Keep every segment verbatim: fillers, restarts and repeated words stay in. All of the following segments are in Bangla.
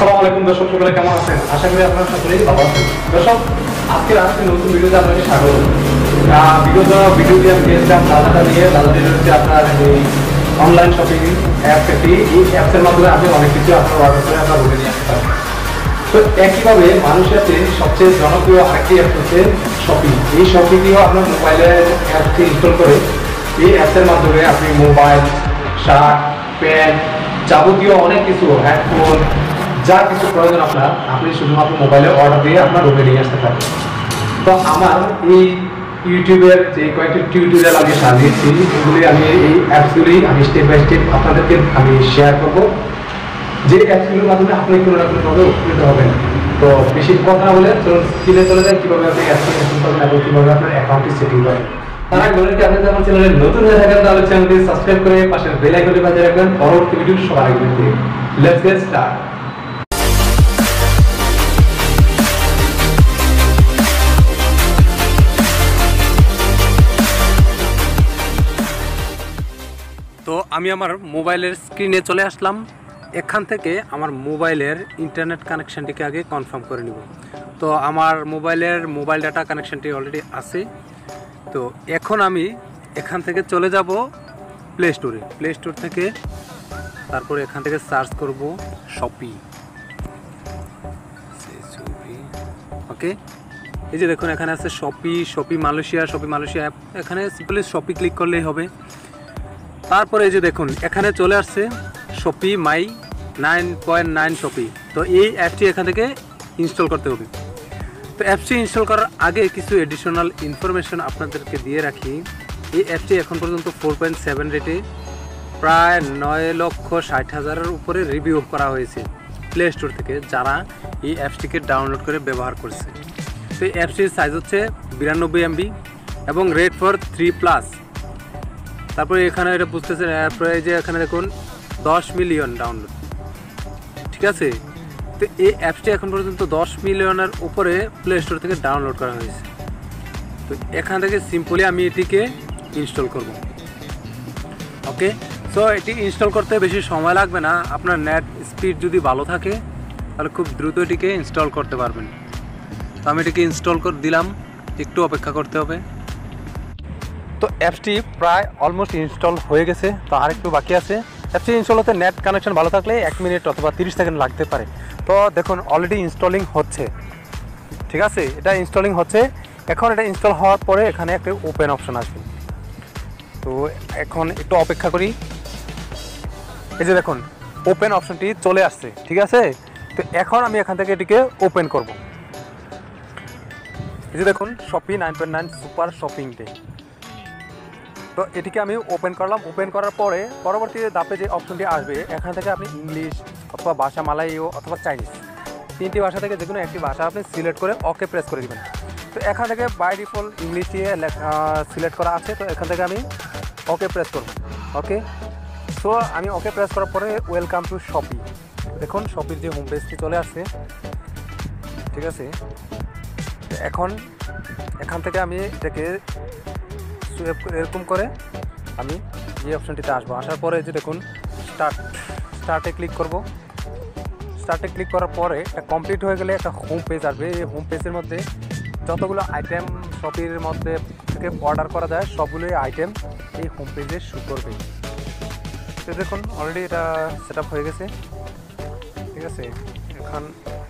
আসসালামু আলাইকুম দর্শক, সকলে কেমন আছেন? আশা করি আপনারা সকলেই ভালো আছেন। দর্শক, আজকে আজকে নতুন ভিডিওতে আপনাকে স্বাগত। বিগত ভিডিওটি আমি দিয়েছিলাম দাদাটা নিয়ে। দাদাটি হচ্ছে আপনার এই অনলাইন শপিং অ্যাপ। একটি এই অ্যাপসের মাধ্যমে আপনি অনেক কিছু আপনার অর্ডার করে আপনার বলে নিয়ে আসতে পারেন। তো একইভাবে মানুষের কাছে সবচেয়ে জনপ্রিয় আরেকটি অ্যাপ হচ্ছে শপিং। এই শপিংটিও আপনার মোবাইলে অ্যাপটি ইনস্টল করে এই অ্যাপসের মাধ্যমে আপনি মোবাইল, শার্ট, প্যান্ট, যাবতীয় অনেক কিছু, হেডফোন, যা কিছু প্রয়োজন আপনার, আপনি শুধুমাত্র মোবাইলে অর্ডার দিয়ে আপনার রুমে নিয়ে আসতে পারেন। তো আমার এই ইউটিউবের যে কয়েকটি টিউটোরিয়াল আমি সাজিয়েছি, এগুলি আমি এই অ্যাপসগুলি আমি স্টেপ বাই স্টেপ আপনাদেরকে আমি শেয়ার করব, যে অ্যাপসগুলির মাধ্যমে আপনি কোনো না কোনোভাবে উপকৃত হবেন। তো বেশি কথা না বলে চলুন স্ক্রিনে চলে যায় কীভাবে আপনি অ্যাপসটি ইনস্টল করবেন এবং কীভাবে আপনার অ্যাকাউন্টটি সেটিং করেন। তার আগে বলেন কি, আপনি যদি আমার চ্যানেলে নতুন হয়ে থাকেন তাহলে চ্যানেলটি সাবস্ক্রাইব করে পাশের বেল আইকনটি বাজিয়ে রাখবেন পরবর্তী ভিডিও সবার আগে পেতে। Let's get start. তো আমি আমার মোবাইলের স্ক্রিনে চলে আসলাম। এখান থেকে আমার মোবাইলের ইন্টারনেট কানেকশানটিকে আগে কনফার্ম করে নিব। তো আমার মোবাইলের মোবাইল ডাটা কানেকশানটি অলরেডি আছে। তো এখন আমি এখান থেকে চলে যাব প্লে স্টোরে। প্লে স্টোর থেকে তারপরে এখান থেকে সার্চ করব শপি। ওকে, এই যে দেখুন এখানে আছে Shopee, Shopee Malaysia, Shopee Malaysia app. এখানে সিম্পলি শপি ক্লিক করলেই হবে। তারপরে এই যে দেখুন এখানে চলে আসছে Shopee my nine point nine Shopee. তো এই অ্যাপটি এখান থেকে ইনস্টল করতে হবে। তো অ্যাপটি ইনস্টল করার আগে কিছু এডিশনাল ইনফরমেশন আপনাদেরকে দিয়ে রাখি। এই অ্যাপটি এখন পর্যন্ত ফোর পয়েন্ট সেভেন রেটে প্রায় নয় লক্ষ ষাট হাজারের উপরে রিভিউ করা হয়েছে প্লে স্টোর থেকে, যারা এই অ্যাপসটিকে ডাউনলোড করে ব্যবহার করছে। তো এই অ্যাপসটির সাইজ হচ্ছে বিরানব্বই এমবি এবং রেট ফর থ্রি প্লাস। তারপরে এখানে এটা বুঝতেছেন তারপরে যে এখানে দেখুন দশ মিলিয়ন ডাউনলোড, ঠিক আছে। তো এই অ্যাপসটি এখন পর্যন্ত দশ মিলিয়নের উপরে প্লে স্টোর থেকে ডাউনলোড করা হয়েছে। তো এখান থেকে সিম্পলি আমি এটিকে ইনস্টল করব। ওকে, সো এটি ইনস্টল করতে বেশি সময় লাগবে না। আপনার নেট স্পিড যদি ভালো থাকে তাহলে খুব দ্রুত এটিকে ইনস্টল করতে পারবেন। তো আমি এটিকে ইনস্টল করে দিলাম, একটু অপেক্ষা করতে হবে। তো অ্যাপসটি প্রায় অলমোস্ট ইনস্টল হয়ে গেছে, তো আর একটু বাকি আছে। অ্যাপসটি ইনস্টল হতে নেট কানেকশন ভালো থাকলে এক মিনিট অথবা তিরিশ সেকেন্ড লাগতে পারে। তো দেখুন অলরেডি ইনস্টলিং হচ্ছে, ঠিক আছে, এটা ইনস্টলিং হচ্ছে। এখন এটা ইনস্টল হওয়ার পরে এখানে একটা ওপেন অপশন আসবে। তো এখন একটু অপেক্ষা করি। এই যে দেখুন ওপেন অপশনটি চলে আসছে, ঠিক আছে। তো এখন আমি এখান থেকে এটিকে ওপেন করব। এই যে দেখুন Shopee nine point nine super shopping day. তো এটিকে আমি ওপেন করলাম। ওপেন করার পরে পরবর্তী ধাপে যে অপশনটি আসবে, এখান থেকে আপনি ইংলিশ অথবা ভাষা মালয়ীয় অথবা চাইনিজ, তিনটি ভাষা থেকে যে কোনো একটি ভাষা আপনি সিলেক্ট করে ওকে প্রেস করে দেবেন। তো এখান থেকে বাই ডিফল্ট ইংলিশ দিয়ে সিলেক্ট করা আছে। তো এখান থেকে আমি ওকে প্রেস করব। ওকে, সো আমি ওকে প্রেস করার পরে ওয়েলকাম টু শপি। দেখুন শপির যে হোম পেজটি চলে আসছে, ঠিক আছে। এখন এখান থেকে আমি এটাকে এরকম করে আমি এই অপশনটিতে আসবো। আসার পরে যে দেখুন স্টার্ট স্টার্টে ক্লিক করব। স্টার্টে ক্লিক করার পরে এটা কমপ্লিট হয়ে গেলে একটা হোম পেজ আসবে। এই হোম পেজের মধ্যে যতগুলো আইটেম শপির মধ্যে থেকে অর্ডার করা যায় সবগুলোই আইটেম এই হোম পেজে শো করবে। তো দেখুন অলরেডি এটা সেট আপ হয়ে গেছে, ঠিক আছে। এখন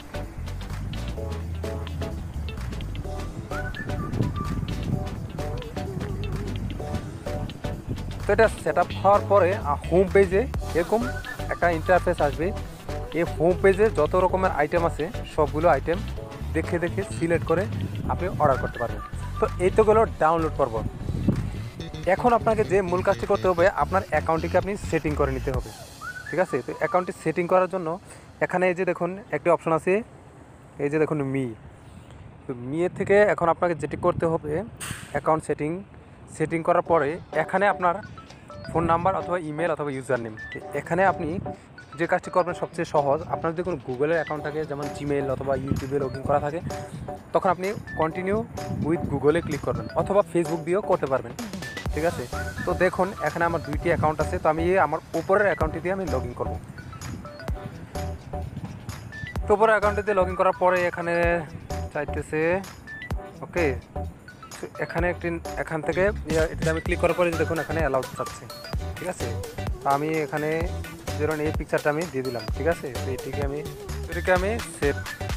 তো এটা সেট আপ হওয়ার পরে হোম পেজে এরকম একটা ইন্টারফেস আসবে। এই হোম পেজে যত রকমের আইটেম আছে সবগুলো আইটেম দেখে দেখে সিলেক্ট করে আপনি অর্ডার করতে পারবেন। তো এই তো গেলো ডাউনলোড করব। এখন আপনাকে যে মূল কাজটি করতে হবে, আপনার অ্যাকাউন্টটিকে আপনি সেটিং করে নিতে হবে, ঠিক আছে। তো অ্যাকাউন্টটি সেটিং করার জন্য এখানে এই যে দেখুন একটি অপশন আছে, এই যে দেখুন মি। তো মিয়ের থেকে এখন আপনাকে যেটি করতে হবে, অ্যাকাউন্ট সেটিং সেটিং করার পরে এখানে আপনার ফোন নাম্বার অথবা ইমেল অথবা ইউজার নেম, এখানে আপনি যে কাজটি করবেন সবচেয়ে সহজ। আপনার যদি কোনো গুগলের অ্যাকাউন্ট থাকে, যেমন জিমেইল অথবা ইউটিউবে লগ ইন করা থাকে, তখন আপনি কন্টিনিউ উইথ গুগলে ক্লিক করবেন অথবা ফেসবুক দিয়েও করতে পারবেন, ঠিক আছে। তো দেখুন এখানে আমার দুইটি অ্যাকাউন্ট আছে। তো আমি আমার উপরের অ্যাকাউন্টটি দিয়ে আমি লগ ইন করবো। তো উপরে অ্যাকাউন্টে লগ ইন করার পরে এখানে চাইতেছে ওকে, এখানে একটি এখান থেকে এটাতে আমি ক্লিক করার পরে দেখুন এখানে অ্যালাউড চাচ্ছে, ঠিক আছে। তো আমি এখানে ধরুন এই পিকচারটা আমি দিয়ে দিলাম, ঠিক আছে। তো এটিকে আমি এটিকে আমি save,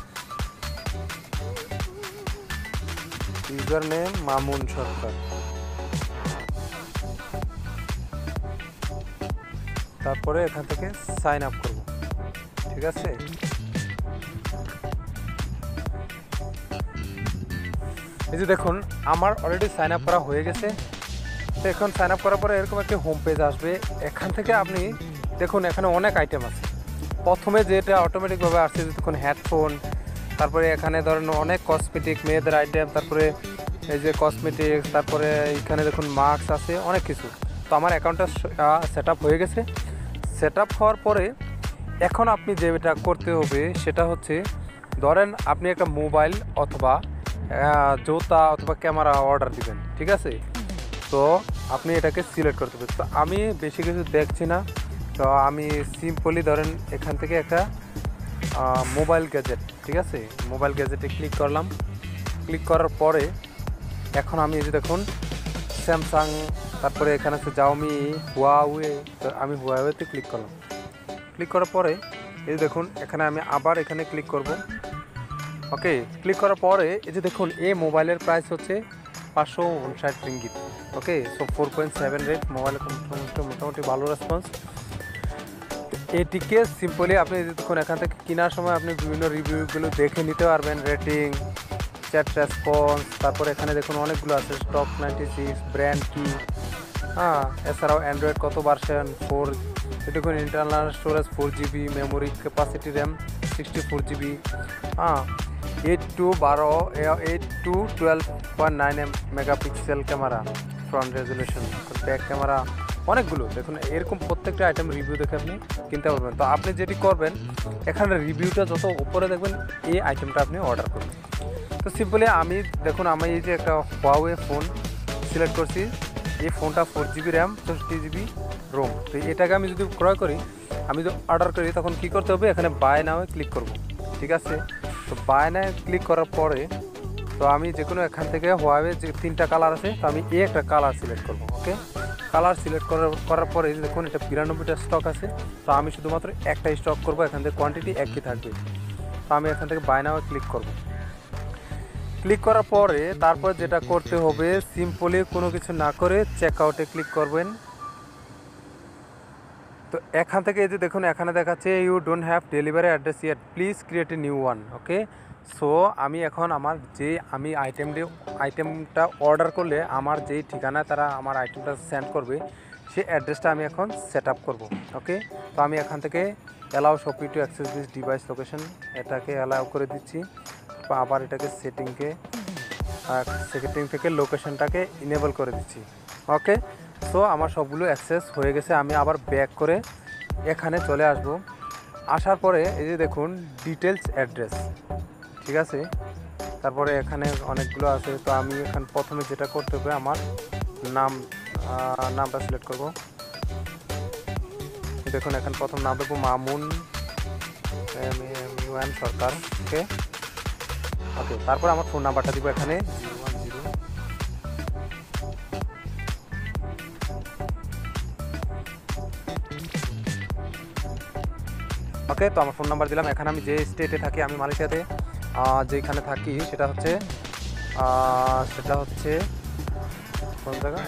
user name Mamun Sarkar, তারপরে এখান থেকে সাইন আপ করব, ঠিক আছে। এই যে দেখুন আমার অলরেডি সাইন আপ করা হয়ে গেছে। তো এখন সাইন আপ করার পরে এরকম একটি হোম পেজ আসবে। এখান থেকে আপনি দেখুন এখানে অনেক আইটেম আছে। প্রথমে যেটা অটোমেটিকভাবে আসছে দেখুন হেডফোন, তারপরে এখানে ধরেন অনেক কসমেটিক মেয়েদের আইটেম, তারপরে এই যে কসমেটিক্স, তারপরে এখানে দেখুন মাস্ক আছে, অনেক কিছু। তো আমার অ্যাকাউন্টটা সেট আপ হয়ে গেছে। সেট আপ হওয়ার পরে এখন আপনি যেটা করতে হবে সেটা হচ্ছে ধরেন আপনি একটা মোবাইল অথবা জুতা অথবা ক্যামেরা অর্ডার দিবেন, ঠিক আছে। তো আপনি এটাকে সিলেক্ট করতে হবে। তো আমি বেশি কিছু দেখছি না, তো আমি সিম্পলি ধরেন এখান থেকে একটা মোবাইল গ্যাজেট, ঠিক আছে, মোবাইল গ্যাজেটে ক্লিক করলাম। ক্লিক করার পরে এখন আমি এই যে দেখুন স্যামসাং, তারপরে এখানে আছে জাওমি, হুয়াওয়ে, তো আমি হুয়াওয়েতে ক্লিক করলাম। ক্লিক করার পরে এই যে দেখুন এখানে আমি আবার এখানে ক্লিক করব, ওকে। ক্লিক করার পরে এই যে দেখুন এই মোবাইলের প্রাইস হচ্ছে পাঁচশো উনষাট ringgit, okay. So four point seven rate, মোবাইলের মোটামুটি ভালো রেসপন্স। এটিকে সিম্পলি আপনি দেখুন এখান থেকে কেনার সময় আপনি বিভিন্ন রিভিউগুলো দেখে নিতে পারবেন, রেটিং, চ্যাট রেসপন্স, তারপরে এখানে দেখুন অনেকগুলো আছে, স্টক নাইনটি সিক্স, ব্র্যান্ড কি, হ্যাঁ। এছাড়াও অ্যান্ড্রয়েড কত ভার্সন, ফোর, দেখুন internal storage four GB, memory capacity RAM sixty four GB, হ্যাঁ। এইট টু বারো eight to twelve point nine M megapixel camera, front resolution, back camera, অনেকগুলো দেখুন এরকম প্রত্যেকটা আইটেম রিভিউ দেখে আপনি কিনতে পারবেন। তো আপনি যেটি করবেন এখানে রিভিউটা যত উপরে দেখবেন এই আইটেমটা আপনি অর্ডার করবেন। তো সিম্পলি আমি দেখুন আমি এই যে একটা হুয়াওয়ে ফোন সিলেক্ট করছি, এই ফোনটা ফোর জিবি র্যাম চৌষট্টি জিবি রোম। তো এটাকে আমি যদি ক্রয় করি, আমি যদি অর্ডার করি তখন কী করতে হবে, এখানে বাই নাও ক্লিক করব, ঠিক আছে। তো বাই নাও ক্লিক করার পরে তো আমি যে কোনো এখান থেকে হুয়াওয়ে যে তিনটা কালার আছে, তো আমি এই একটা কালার সিলেক্ট করব, ওকে। কালার সিলেক্ট করার করার পরে দেখুন এটা বিরানব্বইটা স্টক আছে। তো আমি শুধুমাত্র একটা স্টক করব, এখান থেকে কোয়ান্টিটি একই থাকবে। তো আমি এখান থেকে বাই নাও ক্লিক করব। ক্লিক করার পরে তারপর যেটা করতে হবে সিম্পলি কোনো কিছু না করে চেক আউটে ক্লিক করবেন। তো এখান থেকে এই যে দেখুন এখানে দেখাচ্ছে you don't have delivery address yet, please create a new one, okay. So আমি এখন আমার যে আমি আইটেমটি আইটেমটা অর্ডার করলে আমার যেই ঠিকানায় তারা আমার আইটেমটা সেন্ড করবে সেই অ্যাড্রেসটা আমি এখন সেট আপ করবো, ওকে। তো আমি এখান থেকে allow Shopee to access this device location, এটাকে অ্যালাউ করে দিচ্ছি। আবার এটাকে সেটিংকে সেটিং থেকে লোকেশনটাকে ইনেবল করে দিচ্ছি, ওকে। সো আমার সবগুলো অ্যাক্সেস হয়ে গেছে। আমি আবার ব্যাক করে এখানে চলে আসব। আসার পরে এই যে দেখুন ডিটেলস অ্যাড্রেস, ঠিক আছে। তারপরে এখানে অনেকগুলো আছে। তো আমি এখানে প্রথমে যেটা করতে হবে আমার নাম নামটা সিলেক্ট করব। দেখুন এখানে প্রথম নাম দেবো Mamun M M Sarkar, okay okay তারপর আমার ফোন নাম্বারটা দিব এখানে জিরো ওয়ান জিরো ওকে। তো আমার ফোন নাম্বার দিলাম। এখানে আমি যে স্টেটে থাকি, আমি মালয়েশিয়াতে যেখানে থাকি সেটা হচ্ছে সেটা হচ্ছে কোন জায়গায়,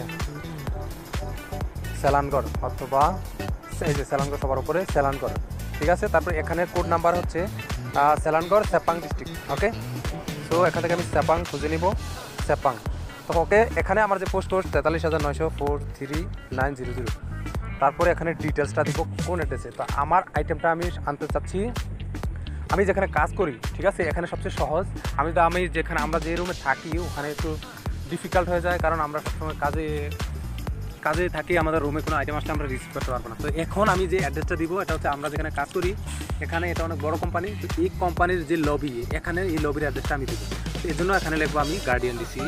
সেলানগড় অথবা এই যে সেলানগড় সবার উপরে সেলানগড়, ঠিক আছে। তারপর এখানে কোড নাম্বার হচ্ছে সেলানগড় সেপাং ডিস্ট্রিক্ট, ওকে। তো এখান থেকে আমি সেপাং খুঁজে নিব, সেপাং। তো ওকে এখানে আমার যে পোস্ট কোড তেতাল্লিশ হাজার নয়শো four three nine zero zero. তারপরে এখানে ডিটেলসটা দিব কোন অ্যাড্রেসে। তো আমার আইটেমটা আমি আনতে চাচ্ছি আমি যেখানে কাজ করি, ঠিক আছে। এখানে সবচেয়ে সহজ, আমি তো আমি যেখানে আমরা যে রুমে থাকি ওখানে একটু ডিফিকাল্ট হয়ে যায়, কারণ আমরা সবসময় কাজে কাজে থাকি, আমাদের রুমে কোনো আইটেম আসলে আমরা রিসিভ করতে পারবো না। তো এখন আমি যে অ্যাড্রেসটা দিব এটা হচ্ছে আমরা যেখানে কাজ করি এখানে, এটা অনেক বড় কোম্পানি। তো এই কোম্পানির যে লবি, এখানে এই লবির অ্যাড্রেসটা আমি দেবো। তো এই জন্য এখানে লিখবো আমি Guardian DC,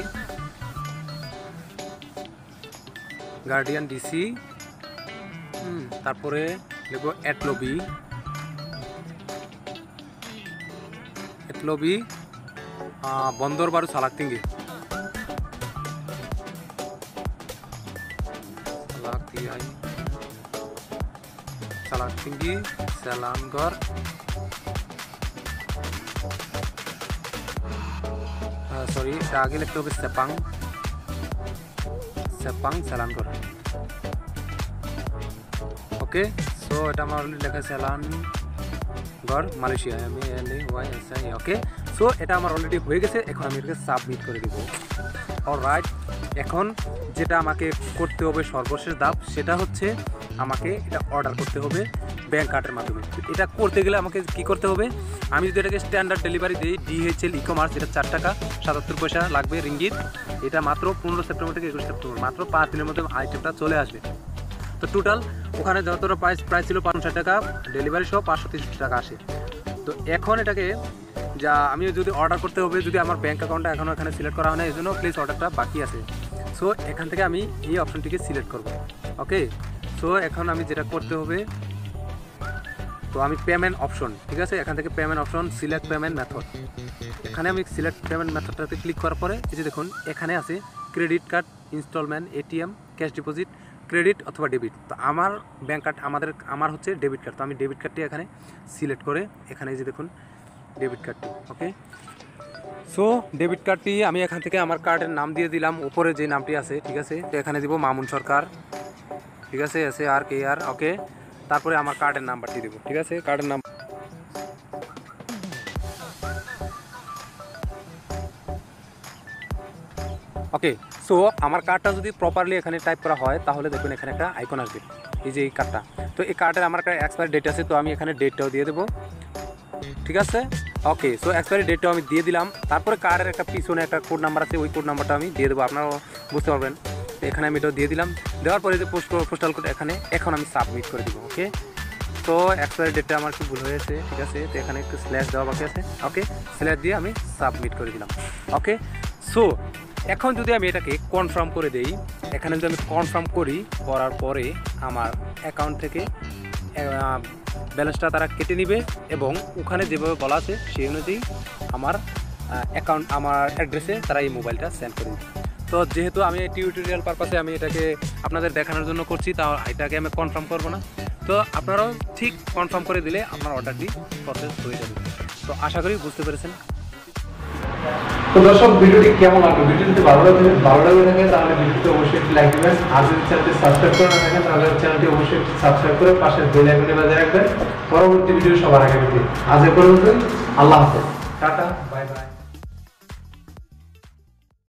Guardian DC, hmm তারপরে লিখবো অ্যাট লবি, এতলবি বন্দর Bahru সালাক tinggi সালাক tinggi সালাক tinggi Selangor uh, sorry এটা আগে লিখতে হবে Sepang Sepang Selangor okay so এটা আমার অলরেডি লেখা Selangor Malaysia M A L A Y S I okay so এটা আমার অলরেডি হয়ে গেছে এখন আমি এটাকে সাবমিট করে দেব অলরাইট এখন যেটা আমাকে করতে হবে সর্বশেষ ধাপ সেটা হচ্ছে আমাকে এটা অর্ডার করতে হবে ব্যাংক কার্ডের মাধ্যমে এটা করতে গেলে আমাকে কি করতে হবে আমি যদি এটাকে স্ট্যান্ডার্ড ডেলিভারি দিই ডিএইচএল ই কমার্স এটা চার টাকা সাতাত্তর পয়সা লাগবে রিঙ্গিত এটা মাত্র পনেরো সেপ্টেম্বর থেকে একুশ সেপ্টেম্বর মাত্র পাঁচ দিনের মধ্যে আইটেমটা চলে আসবে তো টোটাল ওখানে যতটা প্রাইস প্রাইস ছিল পাঁচশো টাকা ডেলিভারি সহ পাঁচশো তেষট্টি টাকা আসে তো এখন এটাকে যা আমি যদি অর্ডার করতে হবে যদি আমার ব্যাঙ্ক অ্যাকাউন্টটা এখনও এখানে সিলেক্ট করা হয় না এই জন্য প্লিজ অর্ডারটা বাকি আছে সো এখান থেকে আমি এই অপশনটিকে সিলেক্ট করব ওকে সো এখন আমি যেটা করতে হবে তো আমি পেমেন্ট অপশন ঠিক আছে এখান থেকে payment option select payment method এখানে আমি সিলেক্ট পেমেন্ট মেথডটাতে ক্লিক করার পরে এই যে দেখুন এখানে আছে credit card instalment ATM cash deposit credit অথবা ডেবিট তো আমার ব্যাঙ্ক কার্ড আমাদের আমার হচ্ছে ডেবিট কার্ড তো আমি ডেবিট কার্ডটি এখানে সিলেক্ট করে এখানে যে দেখুন ডেবিট কার্ডটি ওকে সো ডেবিট কার্ডটি আমি এখান থেকে আমার কার্ডের নাম দিয়ে দিলাম উপরে যে নামটি আছে ঠিক আছে তো এখানে দিব মামুন সরকার ঠিক আছে এস এ আর কে আর ওকে তারপরে আমার কার্ডের নাম্বারটি দেবো ঠিক আছে কার্ডের নাম ওকে সো আমার কার্ডটা যদি প্রপারলি এখানে টাইপ করা হয় তাহলে দেখুন এখানে একটা আইকন আসবে এই যে এই কার্ডটা তো এই কার্ডের আমার একটা এক্সপায়ারি ডেট আছে তো আমি এখানে ডেটটাও দিয়ে দেবো ঠিক আছে ওকে সো এক্সপায়ারি ডেটটাও আমি দিয়ে দিলাম তারপরে কার্ডের একটা পিছনে একটা কোড নাম্বার আছে ওই কোড নাম্বারটা আমি দিয়ে দেবো আপনারাও বুঝতে পারবেন এখানে আমি এটাও দিয়ে দিলাম দেওয়ার পরে যে পোস্ট পোস্টাল কোড এখানে এখন আমি সাবমিট করে দিব ওকে তো এক্সপায়ারি ডেটটা আমার একটু ভুল হয়েছে ঠিক আছে তো এখানে একটু স্ল্যাশ দেওয়া বাকি আছে ওকে স্ল্যাশ দিয়ে আমি সাবমিট করে দিলাম ওকে সো এখন যদি আমি এটাকে কনফার্ম করে দেই এখানে যদি আমি কনফার্ম করি করার পরে আমার অ্যাকাউন্ট থেকে ব্যালেন্সটা তারা কেটে নেবে এবং ওখানে যেভাবে বলা আছে সেই অনুযায়ী আমার অ্যাকাউন্ট আমার অ্যাড্রেসে তারা এই মোবাইলটা সেন্ড করে দেবে তো যেহেতু আমি টিউটোরিয়াল পারপাসে আমি এটাকে আপনাদের দেখানোর জন্য করছি তা এটাকে আমি কনফার্ম করব না তো আপনারাও ঠিক কনফার্ম করে দিলে আপনার অর্ডারটি প্রসেস হয়ে যাবে তো আশা করি বুঝতে পেরেছেন তো দর্শক ভিডিওটি কেমন লাগলো ভিডিও যদি ভালো লাগে ভালো লাগে থাকে তাহলে ভিডিওতে অবশ্যই একটি লাইক দিবেন আর যদি চ্যানেলটি সাবস্ক্রাইব করে না থাকেন তাহলে চ্যানেলটি অবশ্যই সাবস্ক্রাইব করে পাশের বেল আইকনটি বাজিয়ে রাখবেন পরবর্তী ভিডিও সবার আগে পেতে আজ এ পর্যন্ত আল্লাহ হাফেজ টাটা বাই বাই